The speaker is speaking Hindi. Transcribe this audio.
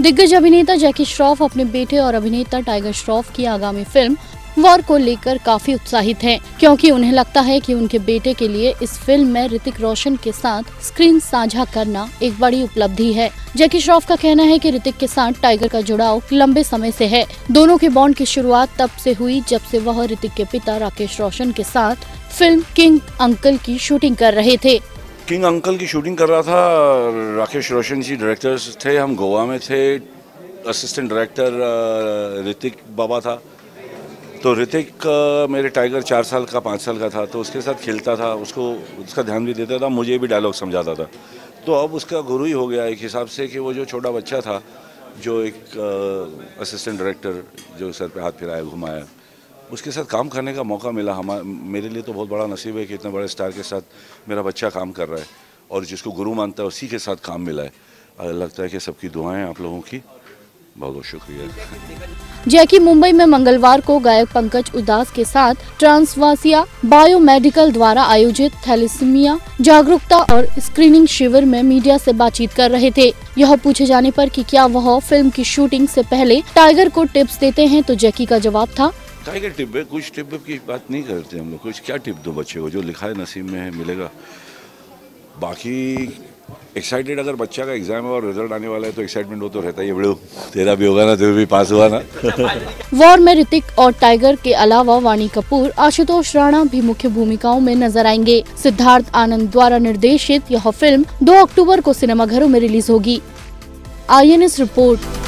दिग्गज अभिनेता जैकी श्रॉफ अपने बेटे और अभिनेता टाइगर श्रॉफ की आगामी फिल्म वॉर को लेकर काफी उत्साहित हैं, क्योंकि उन्हें लगता है कि उनके बेटे के लिए इस फिल्म में ऋतिक रोशन के साथ स्क्रीन साझा करना एक बड़ी उपलब्धि है। जैकी श्रॉफ का कहना है कि ऋतिक के साथ टाइगर का जुड़ाव लंबे समय से है। दोनों के बॉन्ड की शुरुआत तब से हुई जब से वह ऋतिक के पिता राकेश रोशन के साथ फिल्म किंग अंकल की शूटिंग कर रहे थे। किंग अंकल की शूटिंग कर रहा था, राकेश रोशन जी डायरेक्टर्स थे, हम गोवा में थे, असिस्टेंट डायरेक्टर ऋतिक बाबा था। तो ऋतिक मेरे टाइगर 4 साल का 5 साल का था, तो उसके साथ खेलता था, उसका ध्यान भी देता था, मुझे भी डायलॉग समझाता था। तो अब उसका गुरु ही हो गया एक हिसाब से कि वो जो छोटा बच्चा था, जो एक असिस्टेंट डायरेक्टर जो सर पे हाथ फिराया घुमाया, उसके साथ काम करने का मौका मिला। मेरे लिए तो बहुत बड़ा नसीब है कि इतने बड़े स्टार के साथ मेरा बच्चा काम कर रहा है और जिसको गुरु मानता है उसी के साथ काम मिला है। लगता है कि सबकी दुआएं आप लोगों की, बहुत बहुत शुक्रिया। जैकी मुंबई में मंगलवार को गायक पंकज उदास के साथ ट्रांसवासिया बायोमेडिकल द्वारा आयोजित थैलेसीमिया जागरूकता और स्क्रीनिंग शिविर में मीडिया से बातचीत कर रहे थे। यह पूछे जाने पर कि क्या वह फिल्म की शूटिंग से पहले टाइगर को टिप्स देते हैं, तो जैकी का जवाब था, टाइगर टिप है, कुछ टिप की बात नहीं करते हम लोग। कुछ क्या टिप दो बच्चे को, जो लिखा है नसीब में है मिलेगा। बाकी एक्साइटेड, अगर बच्चा का एग्जाम है और रिजल्ट आने वाला है तो एक्साइटमेंट वो तो रहता ही है। बड़ो तेरा भी होगा ना, तू भी पास हुआ ना। वॉर में ऋतिक और टाइगर के अलावा वाणी कपूर, आशुतोष राणा भी मुख्य भूमिकाओं में नजर आएंगे। सिद्धार्थ आनंद द्वारा निर्देशित यह फिल्म 2 अक्टूबर को सिनेमाघरों में रिलीज होगी। INS report.